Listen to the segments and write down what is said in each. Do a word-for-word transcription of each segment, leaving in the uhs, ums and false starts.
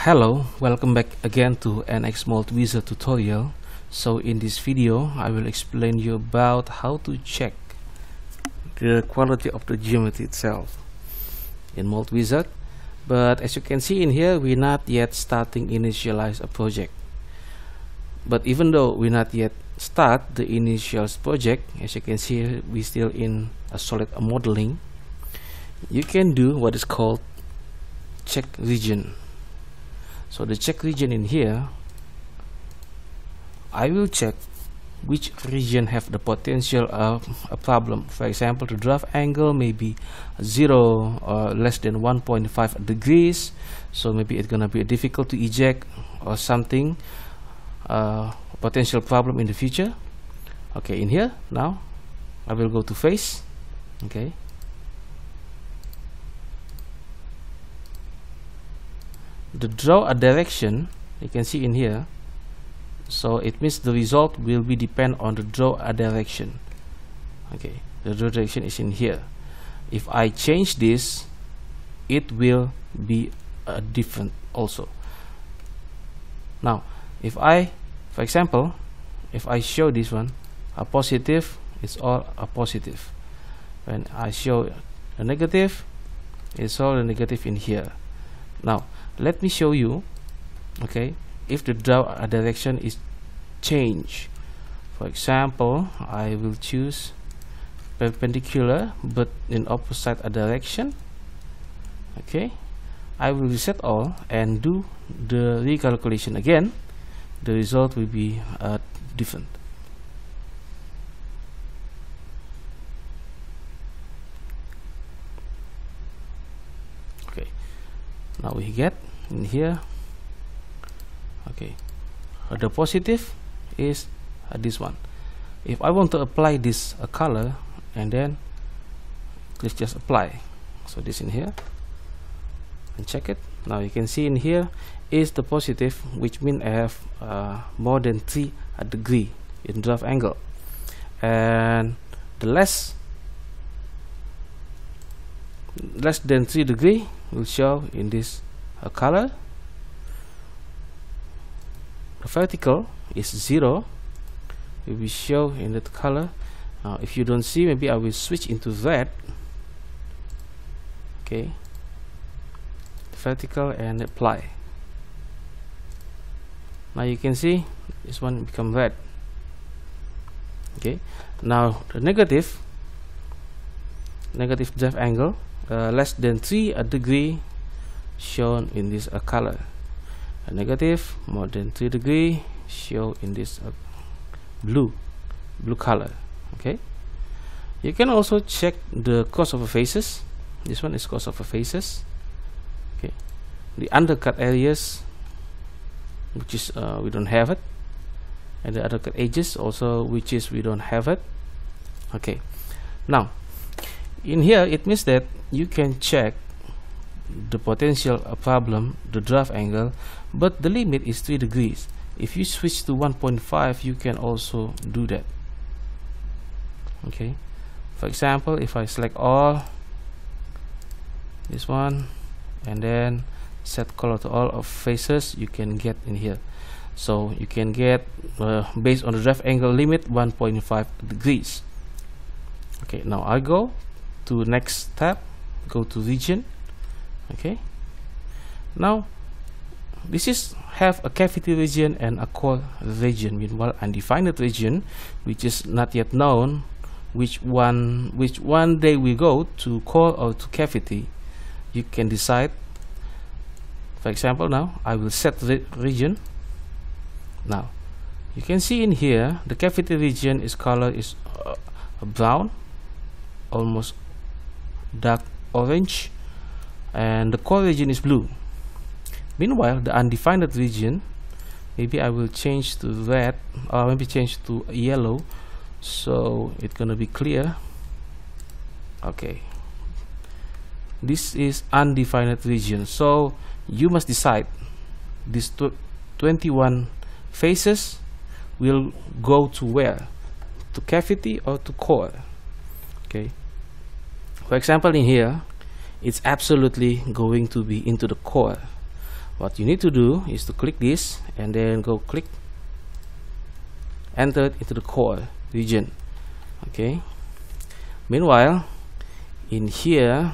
Hello, welcome back again to N X Multiwizard tutorial. So in this video I will explain you about how to check the quality of the geometry itself in Multiwizard. But as you can see in here, we're not yet starting initialize a project. But even though we not yet start the initial project, as you can see we still in a solid modeling, you can do what is called check region. So the check region in here, I will check which region have the potential of a problem. For example, the draft angle may be zero or less than one point five degrees, so maybe it's gonna be difficult to eject or something, uh, potential problem in the future. Okay, in here now I will go to face. Okay, the draw a direction, you can see in here, so it means the result will be depend on the draw a direction. Okay, the draw direction is in here. If I change this, it will be uh, different also. Now if I, for example, if I show this one a positive, it's all a positive. When I show a negative, it's all a negative in here. Now let me show you, okay, if the draw a direction is change. For example, I will choose perpendicular but in opposite a direction. Okay, I will reset all and do the recalculation again. The result will be uh, different. Okay, now we get in here. Okay, uh, the positive is uh, this one. If I want to apply this uh, color, and then let's just apply, so this in here and check it. Now you can see in here is the positive, which means I have uh, more than three uh, degree in draft angle, and the less less than three degree will show in this uh, color. The vertical is zero, it will show in that color. Now if you don't see, maybe I will switch into red. Okay, vertical and apply. Now you can see this one become red. Okay, now the negative negative draft angle, uh, less than three a degree, shown in this uh, color. A negative more than three degree show in this uh, blue blue color. Okay, you can also check the cause of faces. This one is cause of faces. Okay, the undercut areas, which is uh, we don't have it, and the undercut edges also, which is we don't have it. Okay, now in here it means that you can check the potential uh, problem, the draft angle, but the limit is three degrees. If you switch to one point five, you can also do that. Okay, for example, if I select all, this one, and then set color to all of faces, you can get in here. So you can get uh, based on the draft angle limit one point five degrees. Okay, now I go to next tab, go to region. Okay, now this is have a cavity region and a core region. Meanwhile, undefined region, which is not yet known which one which one day we go to core or to cavity. You can decide. For example, now I will set the region. Now you can see in here the cavity region is color is uh, brown, almost dark orange, and the core region is blue. Meanwhile, the undefined region, maybe I will change to red, or maybe change to yellow, so it's gonna be clear. Okay, this is undefined region, so you must decide these twenty-one faces will go to where, to cavity or to core. Okay, for example, in here it's absolutely going to be into the core, What you need to do is to click this and then go click enter into the core region. Okay, meanwhile in here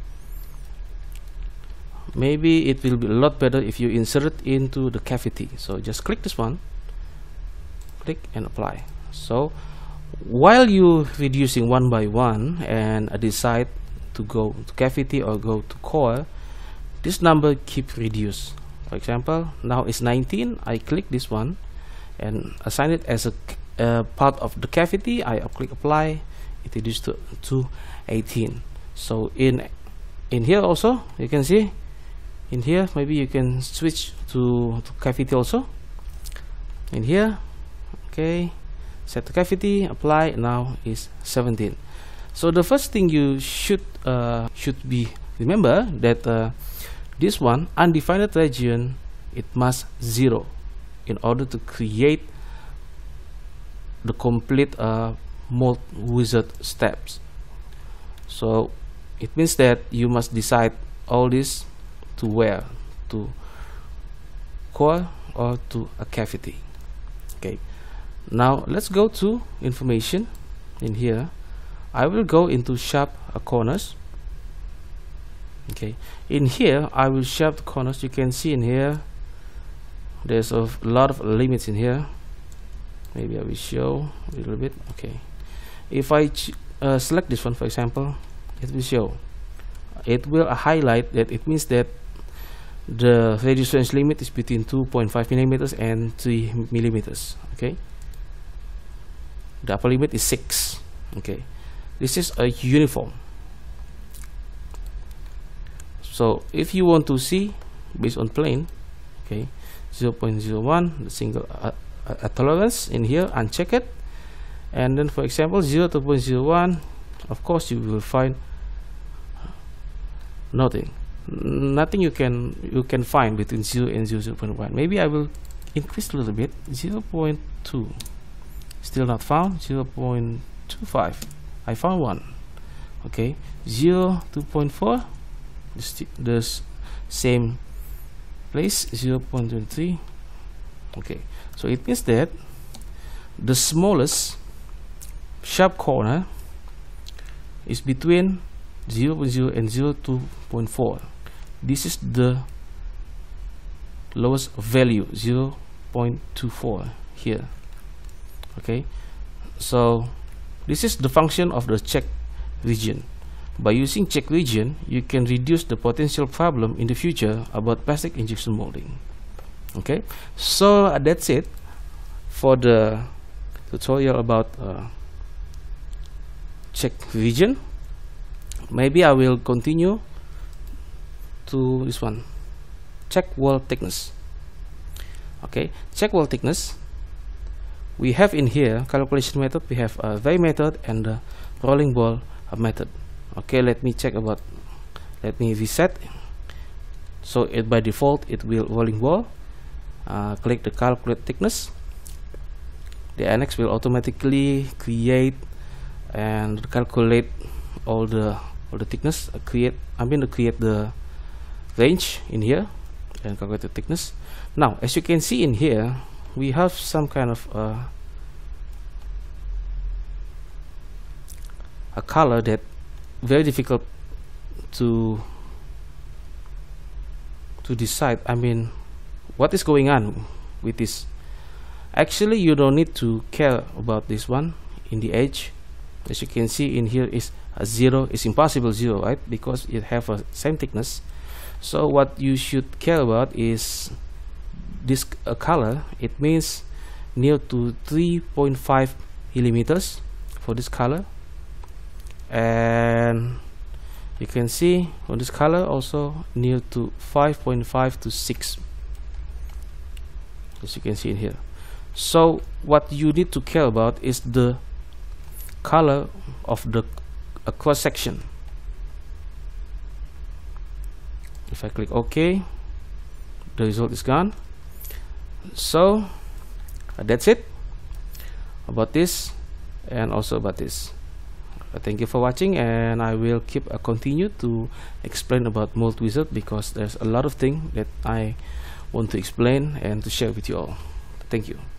maybe it will be a lot better if you insert it into the cavity. So just click this one, click and apply. So while you reducing one by one and decide to go to cavity or go to core, this number keep reduce. For example, now it's nineteen. I click this one and assign it as a uh, part of the cavity. I click apply. It reduced to, to eighteen. So in in here also you can see in here maybe you can switch to, to cavity also. In here, okay, set the cavity, apply. Now is seventeen. So the first thing you should uh, should be remember that uh, this one undefined region, it must zero in order to create the complete uh, mold wizard steps. So it means that you must decide all this to where, to core or to a cavity. Okay, now let's go to information. In here I will go into sharp uh, corners. Okay, in here I will sharp the corners. You can see in here there's a lot of limits in here. Maybe I will show a little bit. Okay, if I ch uh, select this one, for example, it will show, it will uh, highlight that it means that the radius range limit is between two point five millimeters and three millimeters. Okay, the upper limit is six. Okay, this is a uniform. So if you want to see based on plane, okay, zero point zero one, the single uh, uh, tolerance in here, uncheck it, and then for example zero to zero point zero one, of course you will find nothing, nothing you can you can find between zero and zero point one. Maybe I will increase a little bit, zero point two, still not found. Zero point two five, I found one. Okay, zero, two point four, the same place, zero point two three. Okay, so it means that the smallest sharp corner is between zero point zero and zero point two point four. This is the lowest value, zero point two four here. Okay, so this is the function of the check region. By using check region, you can reduce the potential problem in the future about plastic injection molding. Okay, so uh, that's it for the tutorial about uh, check region. Maybe I will continue to this one, check wall thickness. Okay, check wall thickness, we have in here calculation method, we have a vary method and the rolling ball method. Okay, let me check about, let me reset. So it by default it will rolling ball. Uh, click the calculate thickness. The N X will automatically create and calculate all the all the thickness. Uh, create I'm going to create the range in here and calculate the thickness. Now, as you can see in here, we have some kind of uh, a color that very difficult to to decide. I mean, what is going on with this? Actually, you don't need to care about this one in the edge. As you can see in here is a zero. It's impossible zero, right? Because it have a same thickness. So what you should care about is this uh, color. It means near to three point five millimeters for this color. And you can see on this color also near to five point five to six, as you can see in here. So what you need to care about is the color of the uh, cross section. If I click OK, the result is gone. So uh, that's it about this and also about this. Uh, thank you for watching, and I will keep uh, continue to explain about Mold Wizard, because there's a lot of things that I want to explain and to share with you all. Thank you.